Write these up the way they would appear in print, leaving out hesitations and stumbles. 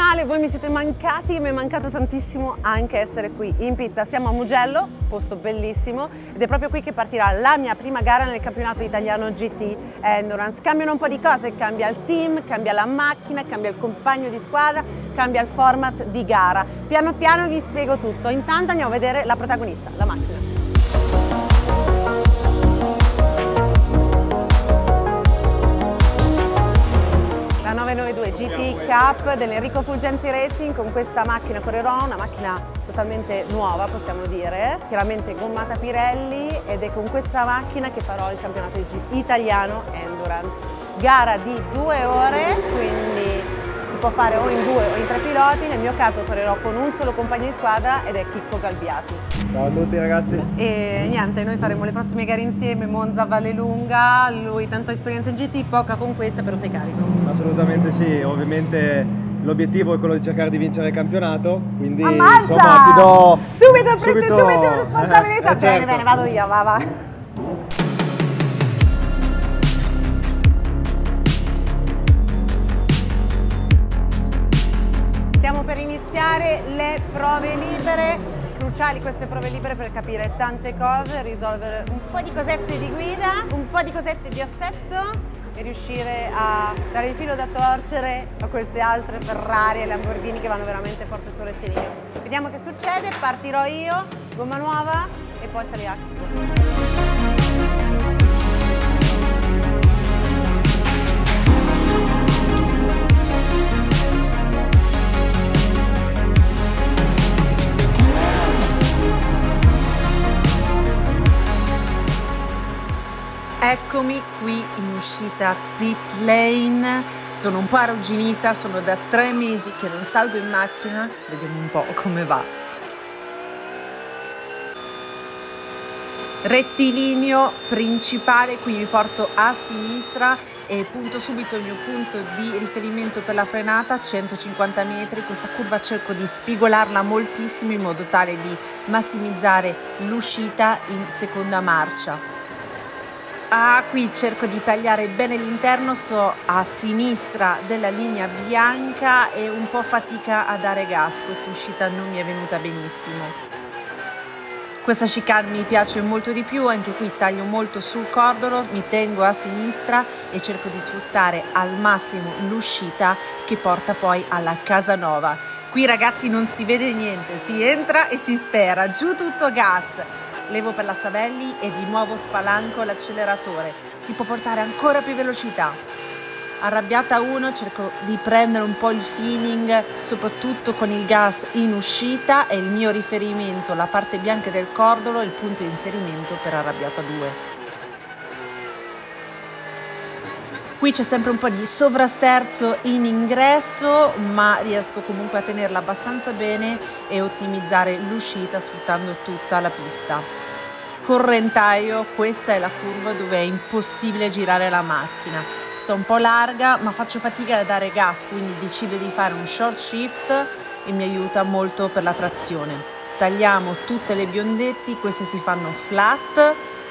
male, voi mi siete mancati, mi è mancato tantissimo anche essere qui in pista. Siamo a Mugello, posto bellissimo, ed è proprio qui che partirà la mia prima gara nel campionato italiano GT Endurance. Cambiano un po' di cose, cambia il team, cambia la macchina, cambia il compagno di squadra, cambia il format di gara. Piano piano vi spiego tutto, intanto andiamo a vedere la protagonista, la macchina. La 992 GT Cup dell'Enrico Fulgenzi Racing. Con questa macchina correrò, una macchina totalmente nuova possiamo dire, chiaramente gommata Pirelli, ed è con questa macchina che farò il campionato italiano Endurance. Gara di 2 ore, quindi si può fare o in 2 o in 3 piloti, nel mio caso correrò con un solo compagno di squadra ed è Chicco Galbiati. Ciao a tutti ragazzi. E niente, noi faremo le prossime gare insieme, Monza, Vallelunga, lui tanta esperienza in GT, poca con questa, però sei carico. Assolutamente sì, ovviamente l'obiettivo è quello di cercare di vincere il campionato, quindi Ammazza! insomma ti do subito responsabilità. Certo. Bene, vado io, va. Stiamo per iniziare le prove libere. Cruciali queste prove libere per capire tante cose, risolvere un po' di cosette di guida, un po' di cosette di assetto e riuscire a dare il filo da torcere a queste altre Ferrari e Lamborghini che vanno veramente forte sul rettilineo. Vediamo che succede, partirò io, gomma nuova e poi salirà Chicco. Eccomi qui in uscita pit lane, sono un po' arrugginita, sono da 3 mesi che non salgo in macchina, vediamo un po' come va. Rettilineo principale, qui mi porto a sinistra e punto subito il mio punto di riferimento per la frenata, 150 metri, questa curva cerco di spigolarla moltissimo in modo tale di massimizzare l'uscita in seconda marcia. Qui cerco di tagliare bene l'interno, so a sinistra della linea bianca e un po' fatica a dare gas, questa uscita non mi è venuta benissimo. Questa chicane mi piace molto di più, anche qui taglio molto sul cordolo, mi tengo a sinistra e cerco di sfruttare al massimo l'uscita che porta poi alla Casanova. Qui ragazzi non si vede niente, si entra e si spera, giù tutto gas. Levo per la Savelli e di nuovo spalanco l'acceleratore, si può portare ancora più velocità. Arrabbiata 1, cerco di prendere un po' il feeling, soprattutto con il gas in uscita e il mio riferimento, la parte bianca del cordolo, il punto di inserimento per arrabbiata 2. Qui c'è sempre un po' di sovrasterzo in ingresso, ma riesco comunque a tenerla abbastanza bene e ottimizzare l'uscita sfruttando tutta la pista. Correntaio, questa è la curva dove è impossibile girare la macchina. Sto un po' larga, ma faccio fatica a dare gas, quindi decido di fare un short shift e mi aiuta molto per la trazione. Tagliamo tutte le biondetti, queste si fanno flat.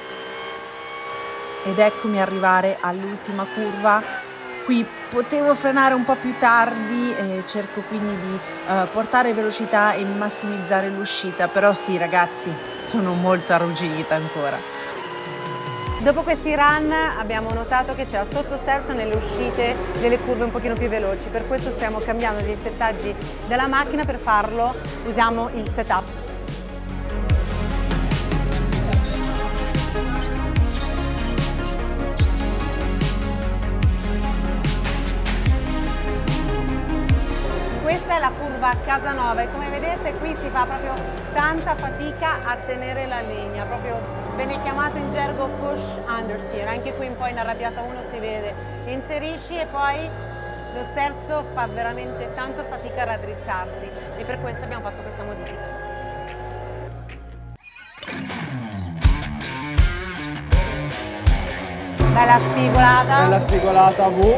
Ed eccomi arrivare all'ultima curva. Qui potevo frenare un po' più tardi e cerco quindi di portare velocità e massimizzare l'uscita, però sì ragazzi, sono molto arrugginita ancora. Dopo questi run abbiamo notato che c'era sottosterzo nelle uscite delle curve un pochino più veloci, per questo stiamo cambiando dei settaggi della macchina. Per farlo usiamo il setup. Questa è la curva Casanova e come vedete qui si fa proprio tanta fatica a tenere la linea, proprio viene chiamato in gergo push understeer, anche qui un po' in arrabbiata 1 si vede, inserisci e poi lo sterzo fa veramente tanto fatica a raddrizzarsi e per questo abbiamo fatto questa modifica. Bella spigolata. Bella spigolata V.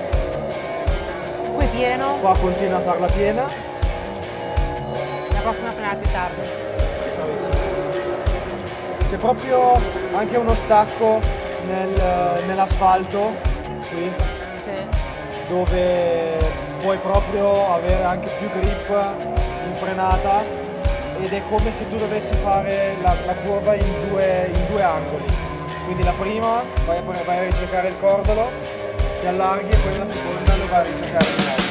Qui pieno. Qua continua a farla piena. La prossima frenata più tardi. Bravissimo. C'è proprio anche uno stacco nell'asfalto qui. Sì. Dove puoi proprio avere anche più grip in frenata ed è come se tu dovessi fare la curva in due angoli. Quindi la prima vai a ricercare il cordolo, ti allarghi e poi la seconda lo vai a ricercare di nuovo.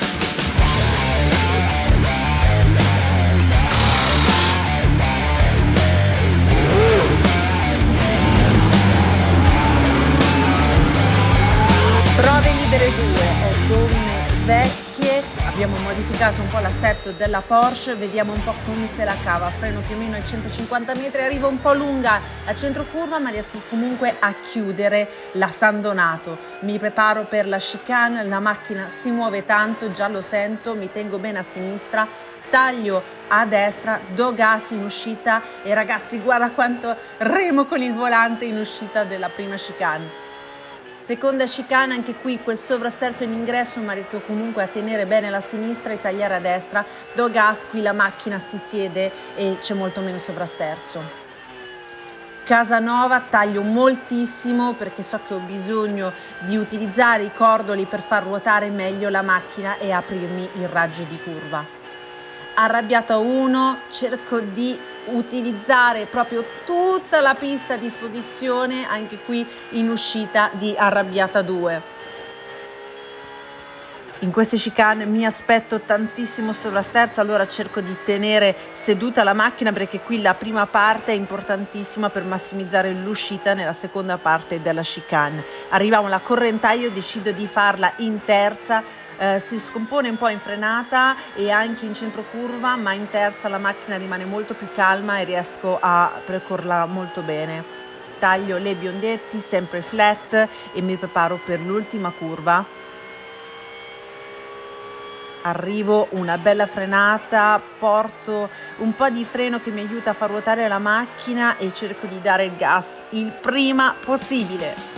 Prove libere 2, gomme vecchie, abbiamo modificato un po' l'assetto della Porsche, vediamo un po' come se la cava, freno più o meno ai 150 metri, arrivo un po' lunga a centro curva ma riesco comunque a chiudere la San Donato. Mi preparo per la chicane, la macchina si muove tanto, già lo sento, mi tengo bene a sinistra, taglio a destra, do gas in uscita e ragazzi guarda quanto remo con il volante in uscita della prima chicane. Seconda chicane, anche qui quel sovrasterzo in ingresso ma riesco comunque a tenere bene la sinistra e tagliare a destra, do gas, qui la macchina si siede e c'è molto meno sovrasterzo. Casanova, taglio moltissimo perché so che ho bisogno di utilizzare i cordoli per far ruotare meglio la macchina e aprirmi il raggio di curva. Arrabbiata 1, cerco di utilizzare proprio tutta la pista a disposizione, anche qui in uscita di arrabbiata 2. In queste chicane mi aspetto tantissimo sovrasterzo, allora cerco di tenere seduta la macchina perché qui la prima parte è importantissima per massimizzare l'uscita nella seconda parte della chicane. Arriviamo alla correntaio, decido di farla in terza. Si scompone un po' in frenata e anche in centro curva, ma in terza la macchina rimane molto più calma e riesco a percorrerla molto bene. Taglio le biondetti, sempre flat e mi preparo per l'ultima curva. Arrivo, una bella frenata, porto un po' di freno che mi aiuta a far ruotare la macchina e cerco di dare il gas il prima possibile.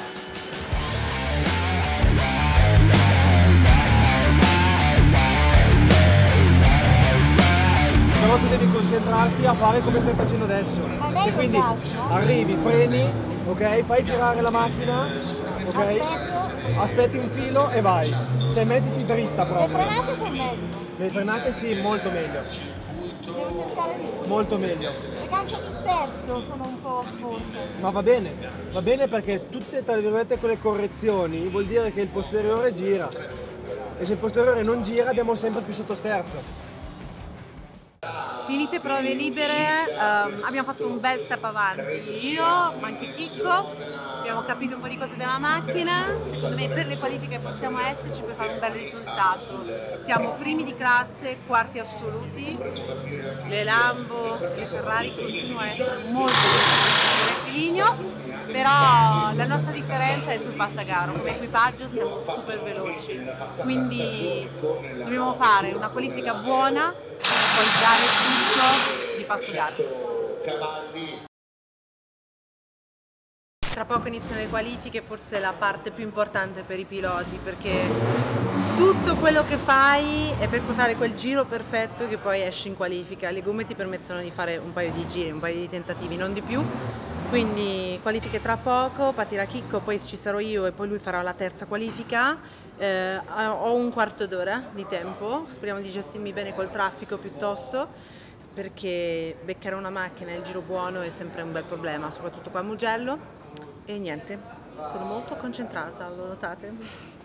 Però tu devi concentrarti a fare come stai facendo adesso. E quindi arrivi, freni, ok? Fai girare la macchina, ok? Aspetti un filo e vai. Cioè mettiti dritta proprio. Le frenate sono meglio. Le frenate sì, molto meglio. Devo cercare di... Molto meglio. Le ganci di sterzo sono un po' sporche. Ma va bene perché tutte tra virgolette quelle correzioni vuol dire che il posteriore gira. E se il posteriore non gira abbiamo sempre più sottosterzo. Finite prove libere, abbiamo fatto un bel step avanti, io, ma anche Chicco, abbiamo capito un po' di cose della macchina, secondo me per le qualifiche possiamo esserci per fare un bel risultato. Siamo primi di classe, quarti assoluti, le Lambo, le Ferrari continuano a essere molto nel rettilineo, però la nostra differenza è sul passagaro, come equipaggio siamo super veloci, quindi dobbiamo fare una qualifica buona, poi dare tutto di passo gara. Tra poco iniziano le qualifiche, forse la parte più importante per i piloti, perché tutto quello che fai è per fare quel giro perfetto che poi esci in qualifica. Le gomme ti permettono di fare un paio di giri, un paio di tentativi, non di più. Quindi qualifiche tra poco, partirà Chicco, poi ci sarò io e poi lui farà la terza qualifica. Ho un quarto d'ora di tempo, speriamo di gestirmi bene col traffico piuttosto, perché beccare una macchina e il giro buono è sempre un bel problema, soprattutto qua a Mugello. E niente, sono molto concentrata, lo notate?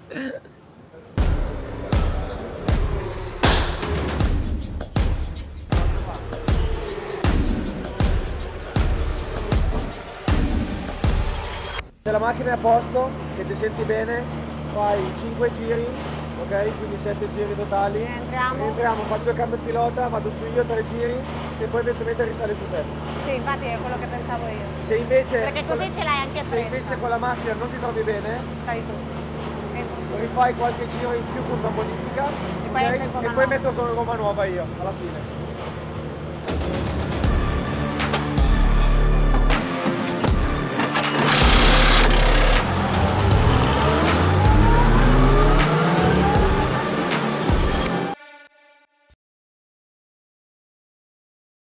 Se la macchina è a posto, che ti senti bene, fai 5 giri, ok? Quindi 7 giri totali. Entriamo, faccio il cambio pilota, vado su io 3 giri e poi eventualmente risale su te. Sì, infatti è quello che pensavo io. Se invece, Perché così ce l'hai anche se fresca. invece con la macchina non ti trovi bene, Stai tu. Entro su. rifai qualche giro in più con una modifica poi ok? metto il gomma E poi nuova. metto con la gomma nuova io alla fine.